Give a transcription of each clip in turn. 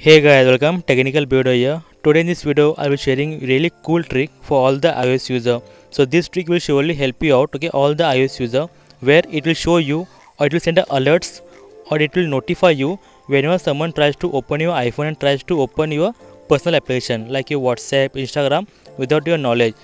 Hey guys, welcome Technical Builder here. Today in this video I will be sharing really cool trick for all the iOS user. So this trick will surely help you out, okay, all the iOS user, where it will show you or it will send alerts or it will notify you whenever someone tries to open your iPhone and tries to open your personal application like your WhatsApp, Instagram without your knowledge.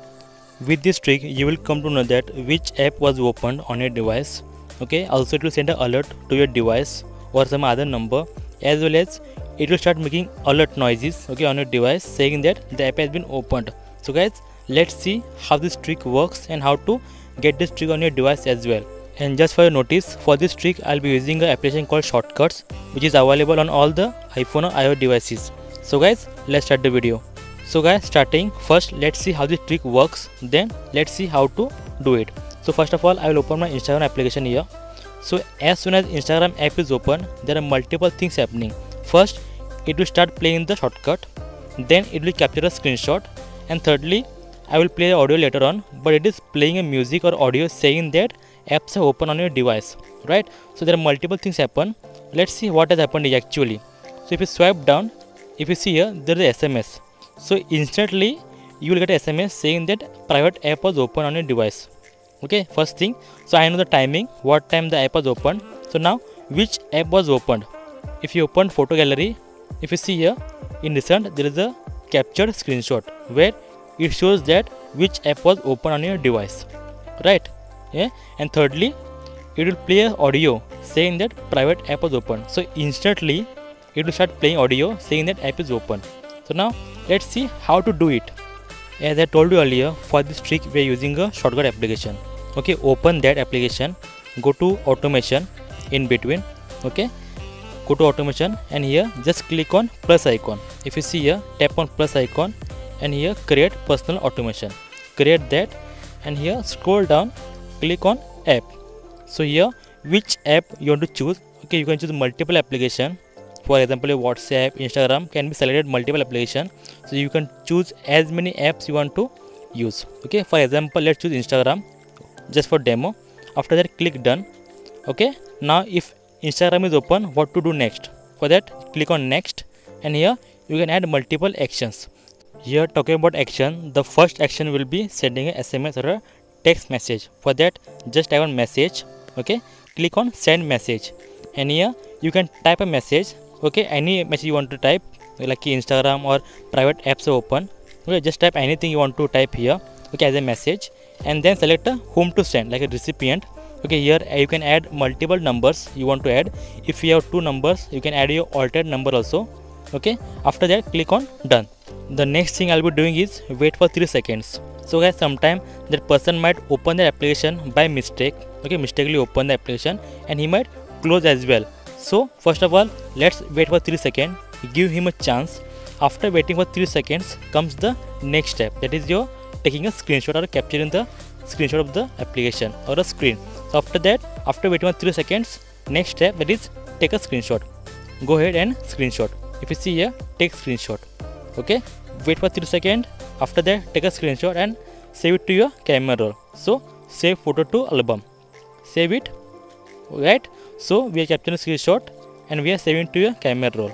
With this trick you will come to know that which app was opened on your device. Okay, also it will send an alert to your device or some other number, as well as it will start making alert noises, okay, on your device saying that the app has been opened. So guys, let's see how this trick works and how to get this trick on your device as well. And just for your notice, for this trick I'll be using an application called Shortcuts, which is available on all the iPhone or iOS devices. So guys, let's start the video. So guys, starting first, let's see how this trick works, then let's see how to do it. So first of all, I will open my Instagram application here. So as soon as Instagram app is open, there are multiple things happening. First, it will start playing the shortcut, then it will capture a screenshot, and thirdly, I will play the audio later on, but it is playing a music or audio saying that apps are open on your device, right? So there are multiple things happen. Let's see what has happened actually. So if you swipe down, if you see here, there is a SMS. So instantly you will get a SMS saying that private app was open on your device. Okay, first thing, so I know the timing, what time the app was opened. So now which app was opened? If you open photo gallery, if you see here in recent, there is a captured screenshot where it shows that which app was open on your device, right? Yeah. And thirdly, it will play an audio saying that private app was open. So instantly it will start playing audio saying that app is open. So now let's see how to do it. As I told you earlier, for this trick we are using a shortcut application. Okay, open that application, go to automation in between. Okay, go to automation and here just click on plus icon. If you see here, tap on plus icon and here create personal automation. Create that and here scroll down, click on app. So here which app you want to choose. Okay, you can choose multiple application. For example, WhatsApp, Instagram can be selected multiple application. So you can choose as many apps you want to use. Okay, for example, let's choose Instagram just for demo. After that, click done. Okay, now if Instagram is open, what to do next? For that, click on next and here you can add multiple actions. Here talking about action, the first action will be sending a SMS or a text message. For that, just type on message. Okay, click on send message and here you can type a message. Okay, any message you want to type, like Instagram or private apps are open. Okay, just type anything you want to type here, okay, as a message, and then select a whom to send, like a recipient. Okay, here you can add multiple numbers you want to add. If you have two numbers, you can add your alternate number also. Okay, after that click on done. The next thing I'll be doing is wait for 3 seconds. So guys, sometime that person might open the application by mistake. Okay, mistakenly open the application and he might close as well. So first of all, let's wait for 3 seconds, give him a chance. After waiting for 3 seconds comes the next step, that is your taking a screenshot or capturing the screenshot of the application or a screen. So after that, after waiting for 3 seconds, next step, that is take a screenshot. Go ahead and screenshot. If you see here, take screenshot. Okay, wait for 3 seconds. After that, take a screenshot and save it to your camera roll. So save photo to album, save it, right? So we are capturing screenshot and we are saving to your camera roll.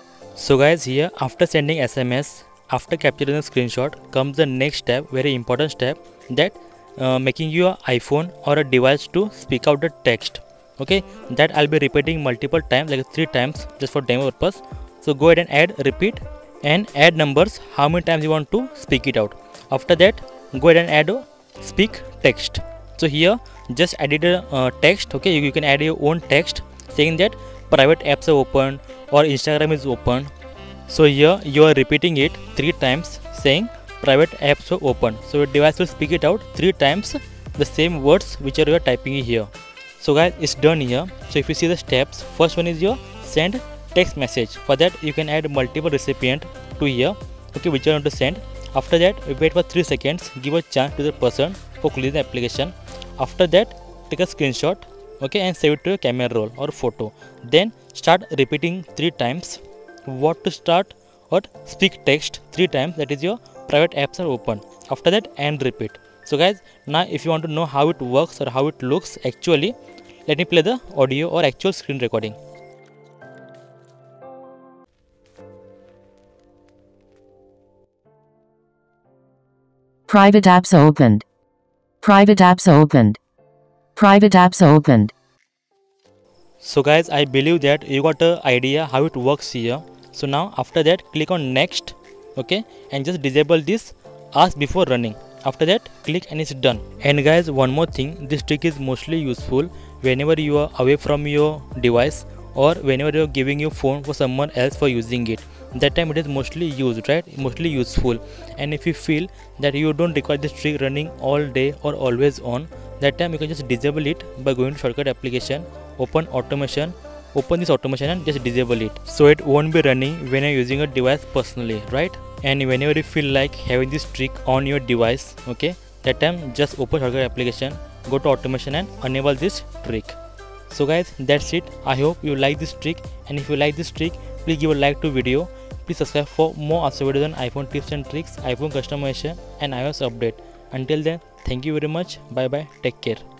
So guys, here after sending SMS, after capturing the screenshot comes the next step, very important step, that making your iPhone or a device to speak out the text. Okay, that I'll be repeating multiple times, like 3 times, just for demo purpose. So go ahead and add repeat and add numbers how many times you want to speak it out. After that, go ahead and add speak text. So here just added a text. Okay, you can add your own text saying that private apps are open or Instagram is open. So here you are repeating it 3 times saying private apps are open. So your device will speak it out 3 times, the same words which you are typing here. So guys, it's done here. So if you see the steps, first one is your send text message. For that you can add multiple recipient to here, okay, which you want to send. After that, wait for 3 seconds, give a chance to the person for closing the application. After that, take a screenshot, okay, and save it to your camera roll or photo. Then start repeating 3 times what to start or speak text 3 times, that is your private apps are open. After that, and repeat. So guys, now if you want to know how it works or how it looks actually, let me play the audio or actual screen recording. Private apps opened. Private apps opened. Private apps opened. So guys, I believe that you got an idea how it works here. So now after that, click on next, okay, and just disable this ask before running. After that, click and it's done. And guys, one more thing, this trick is mostly useful whenever you are away from your device or whenever you are giving your phone for someone else for using it. That time it is mostly used, right? Mostly useful. And if you feel that you don't require this trick running all day or always on, that time you can just disable it by going to shortcut application, open automation, open this automation and just disable it, so it won't be running when you're using a device personally, right? And whenever you feel like having this trick on your device, okay, that time just open shortcut application, go to automation and enable this trick. So guys, that's it. I hope you like this trick, and if you like this trick, please give a like to video. Please subscribe for more answer videos on iPhone tips and tricks, iPhone customization and iOS update. Until then, thank you very much. Bye bye. Take care.